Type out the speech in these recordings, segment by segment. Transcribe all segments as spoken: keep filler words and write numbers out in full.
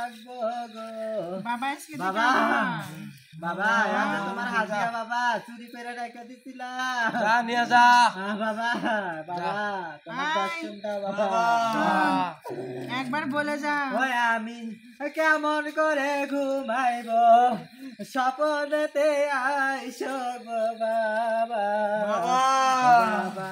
রাখবো গো বাবা আজকে বাবা বাবা এটা তোমার হাজিয়া বাবা চুরি করে রেখে দিছিলাম যা নিয়ে যা হ্যাঁ বাবা বাবা তোমার দর্শনটা বাবা একবার বলে যা ওই আমি কেমন করে ঘুমাইব স্বপ্নেতে আইসো গো বাবা বাবা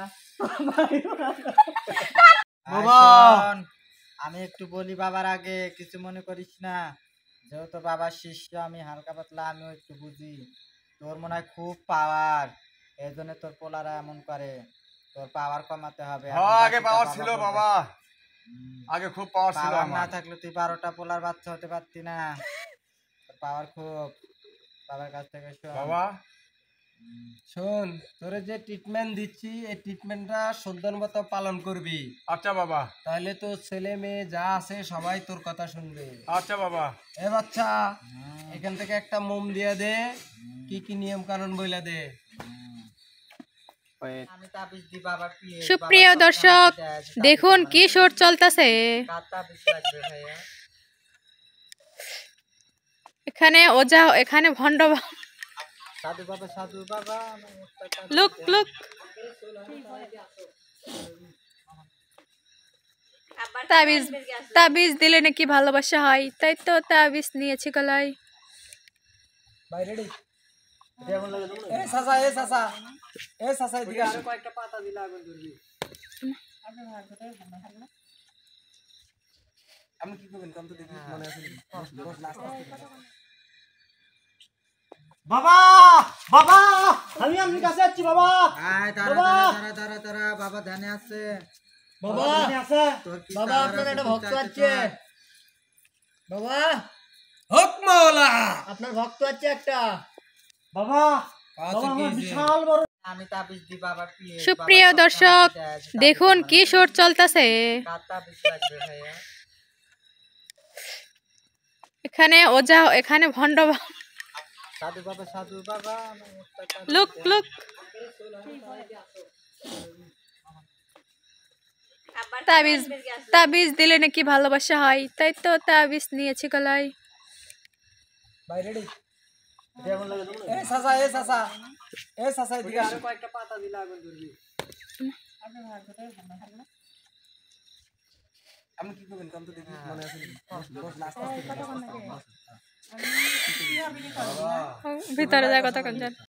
বাবা আমি একটু বলি বাবার আগে কিছু মনে করিস না যেহেতু বাবার শিষ্য আমি হালকা পাতলা আমিও একটু বুঝি তোর মনে হয় খুব পাওয়ার এই জন্য তোর পোলারা এমন করে তোর পাওয়ার কমাতে হবে আগে পাওয়ার ছিল বাবা আগে খুব পাওয়ার ছিল পাওয়ার না আমার থাকলে তুই বারোটা পোলার বাচ্চা হতে পারতি না তোর পাওয়ার খুব বাবার কাছ থেকে শোন বাবা শোন তোরে যে ট্রিটমেন্ট দিচ্ছি এই ট্রিটমেন্টটা সুন্দর মতো পালন করবি আচ্ছা বাবা তাহলে তোর ছেলে মেয়ে যা আছে সবাই তোর কথা শুনবে আচ্ছা বাবা এ বাচ্চা এখান থেকে একটা মোম দিয়ে দে কি কি নিয়ম কানুন বইলা দে আমি তাবিজ দি বাবা পিয়ে সুপ্রিয় দর্শক দেখুন কি শোট চলতেছে তাবিজ লাগবে ভাইয়া এখানে ওজা এখানে ভণ্ড সাধু বাবা সাধু বাবা লুক লুক তাবিজ তাবিজ দিলে নাকি ভালোবাসা হয় তাই তো তাবিজ নিয়েছি গলায় ভাই রেডি এ সাসা এ সাসা এ সাসা এদিকে আরো কয়েকটা পাতা দিলে আগুন ধরবি আমি কি করবেন কাম তো দেখি মনে আছে বাবা বাবা আমি আপনার কাছে আছি বাবা আয় তারা তারা তারা তারা বাবা ধ্যানে আছে বাবা ধ্যানে আছে বাবা আপনার একটা ভক্ত আছে বাবা হক মাওলা আপনার ভক্ত আছে একটা বাবা বাবা আমার বিশাল বড় আমি তাবিজ দি বাবা পিয়ে সুপ্রিয় দর্শক দেখুন কি শোট চলতেছে তাবিজ লাগবে ভাইয়া এখানে ওজা এখানে ভণ্ড সাধু বাবা সাধু বাবা লুক লুক তাবিজ তাবিজ দিলে নাকি ভালোবাসা হয় তাই তো তাবিজ নিয়েছি গলায় ভাই রেডি এ সাসা এ সাসা এ সাসা এদিকে আরো কয়েকটা পাতা দিলে আগুন ধরবি আমি কি করবেন কাম তো দেখি মনে আছে ভিতরে যায় কথা কোন